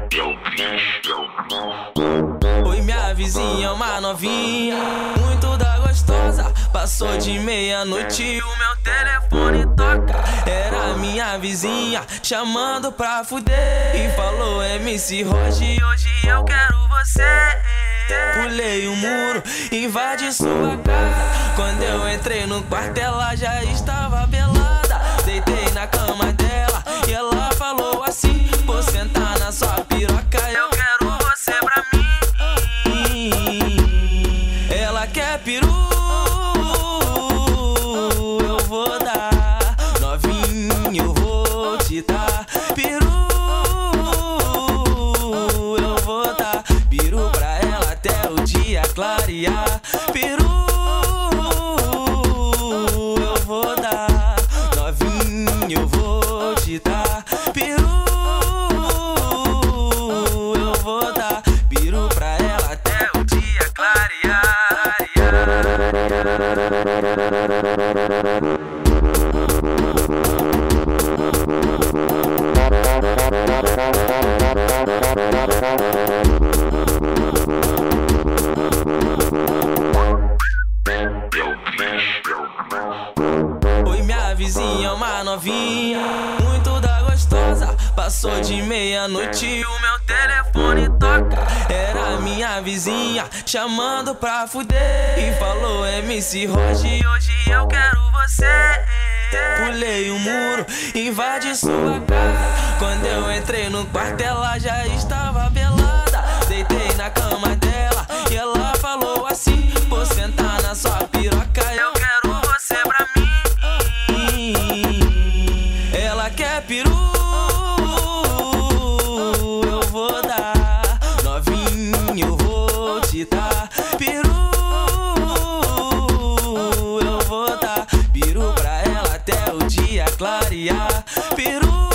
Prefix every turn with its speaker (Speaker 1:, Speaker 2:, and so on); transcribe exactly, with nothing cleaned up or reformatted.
Speaker 1: Oi, minha vizinha, uma novinha, muito da gostosa. Passou de meia-noite e o meu telefone toca. Era minha vizinha chamando pra fuder e falou: M C Roge, hoje eu quero você. Pulei o muro, invadi sua casa. Quando eu entrei no quarto ela já estava pelada. Deitei na cama dela e ela falou assim: vou sentar na sua piroca, eu quero você pra mim. Ela quer peru, eu vou dar. Novinho, eu vou te dar peru, eu vou dar peru pra ela até o dia clarear. Peru, eu vou dar. Novinho, eu vou te dar peru, eu vou dar peru pra ela até o dia clarear. Oi, minha vizinha, uma novinha, muito da gostosa. Passou de meia-noite e o meu telefone toca. Era minha vizinha chamando pra fuder e falou: M C Roge, hoje eu quero você. Pulei o muro, invadi sua casa. Quando eu entrei no quarto ela já estava pelada. Deitei na cama dela e ela falou assim: vou sentar na sua piroca, eu quero você pra mim. Ela quer peru, eu vou dar. Novinho, eu vou te dar peru, eu vou dar peru pra ela até o dia clarear. Peru.